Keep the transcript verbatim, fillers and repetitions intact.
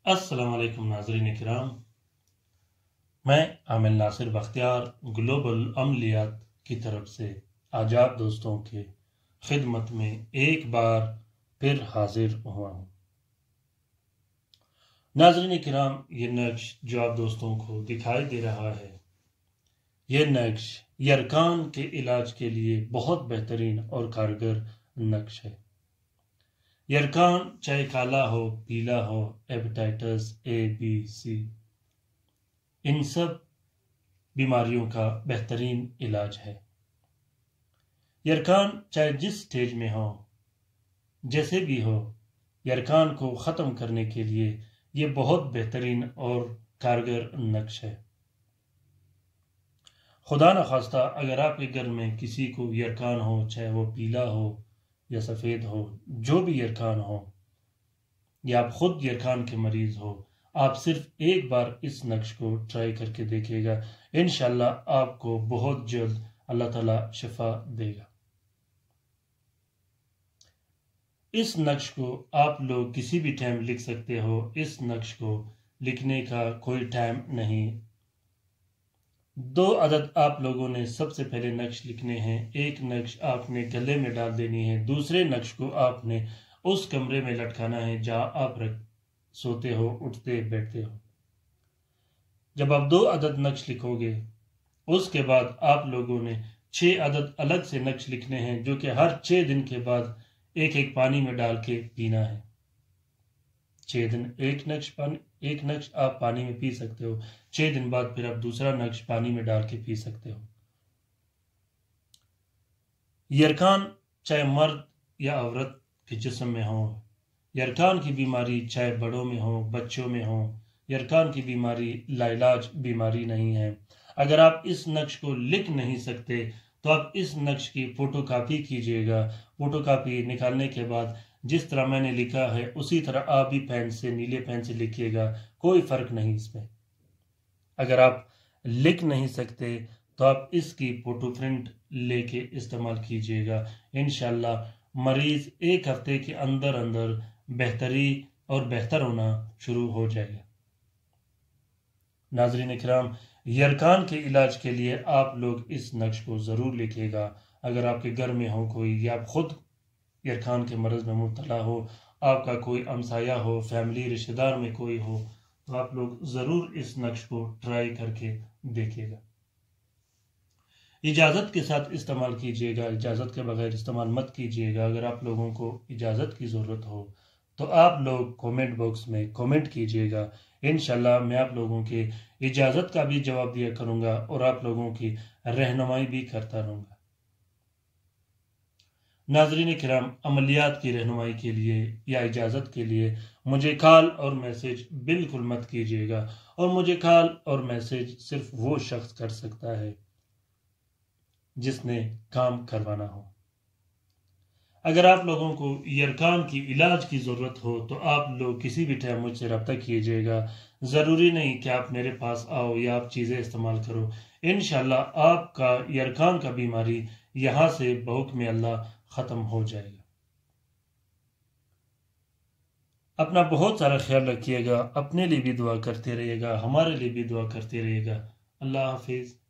السلام علیکم ناظرین کرام، میں عامل ناصر بختیار گلوبل عملیات کی طرف سے آج آپ دوستوں کے خدمت میں ایک بار پھر حاضر ہوا ہوں۔ ناظرین کرام، یہ نقش جو آپ دوستوں کو دکھائی دے رہا ہے، یہ نقش یرکان کے علاج کے لیے بہت بہترین اور کارگر نقش ہے۔ یرکان چاہے کالا ہو، پیلا ہو، ہیپاٹائٹس اے بی سی، ان سب بیماریوں کا بہترین علاج ہے۔ یرکان چاہے جس سٹیج میں ہو، جیسے بھی ہو، یرکان کو ختم کرنے کے لیے یہ بہت بہترین اور کارگر نقش ہے۔ خدا نخواستہ اگر آپ کے گھر میں کسی کو یرکان ہو، چاہے وہ پیلا ہو یا سفید ہو، جو بھی یرکان ہو، یا آپ خود یرکان کے مریض ہو، آپ صرف ایک بار اس نقش کو ٹرائی کر کے دیکھیے گا۔ انشاءاللہ آپ کو بہت جلد اللہ تعالیٰ شفا دے گا۔ اس نقش کو آپ لوگ کسی بھی ٹائم لکھ سکتے ہو۔ اس نقش کو لکھنے کا کوئی ٹائم نہیں۔ دو عدد آپ لوگوں نے سب سے پہلے نقش لکھنے ہیں۔ ایک نقش آپ نے گلے میں ڈال دینی ہے، دوسرے نقش کو آپ نے اس کمرے میں لٹکانا ہے جہاں آپ سوتے ہو، اٹھتے بیٹھتے ہو۔ جب آپ دو عدد نقش لکھو گے، اس کے بعد آپ لوگوں نے چھ عدد الگ سے نقش لکھنے ہیں، جو کہ ہر چھ دن کے بعد ایک ایک پانی میں ڈال کے پینا ہے۔ چھ دن ایک نقش پانی ایک نقش آپ پانی میں پی سکتے ہو، چھ دن بعد پھر آپ دوسرا نقش پانی میں ڈال کے پی سکتے ہو۔ یرکان چاہے مرد یا عورت کے جسم میں ہو، یرکان کی بیماری چاہے بڑوں میں ہو، بچوں میں ہو، یرکان کی بیماری لاعلاج بیماری نہیں ہے۔ اگر آپ اس نقش کو لکھ نہیں سکتے تو آپ اس نقش کی فوٹو کاپی کیجئے گا۔ فوٹو کاپی نکالنے کے بعد جس طرح میں نے لکھا ہے اسی طرح آپ بھی پین سے، نیلے پین سے لکھیے گا، کوئی فرق نہیں اس میں۔ اگر آپ لکھ نہیں سکتے تو آپ اس کی فوٹو پرنٹ لے کے استعمال کیجئے گا۔ انشاءاللہ مریض ایک ہفتے کے اندر اندر بہتری اور بہتر ہونا شروع ہو جائے گا۔ ناظرین کرام، یرکان کے علاج کے لیے آپ لوگ اس نقش کو ضرور لکھیے گا۔ اگر آپ کے گھر میں ہو کوئی، یا آپ خود یرکان کے مرض میں مبتلا ہو، آپ کا کوئی ہمسایہ ہو، فیملی رشتہ دار میں کوئی ہو، تو آپ لوگ ضرور اس نقش کو ٹرائی کر کے دیکھیے گا۔ اجازت کے ساتھ استعمال کیجئے گا، اجازت کے بغیر استعمال مت کیجئے گا۔ اگر آپ لوگوں کو اجازت کی ضرورت ہو تو آپ لوگ کومنٹ باکس میں کومنٹ کیجئے گا۔ انشاءاللہ میں آپ لوگوں کے اجازت کا بھی جواب دیا کروں گا اور آپ لوگوں کی رہنمائی بھی کرتا رہوں گا۔ ناظرین کرام، عملیات کی رہنمائی کے لیے یا اجازت کے لیے مجھے کال اور میسج بالکل مت کیجئے گا، اور مجھے کال اور میسج صرف وہ شخص کر سکتا ہے جس نے کام کروانا ہو۔ اگر آپ لوگوں کو یرکان کی علاج کی ضرورت ہو تو آپ لوگ کسی بھی ٹائم مجھ سے رابطہ کیجئے گا۔ ضروری نہیں کہ آپ میرے پاس آؤ یا آپ چیزیں استعمال کرو۔ انشاءاللہ آپ کا یرکان کا بیماری یہاں سے بحکم اللہ ختم ہو جائے گا۔ اپنا بہت سارا خیال رکھیے گا، اپنے لیے بھی دعا کرتے رہیے گا، ہمارے لیے بھی دعا کرتے رہیے گا۔ اللہ حافظ۔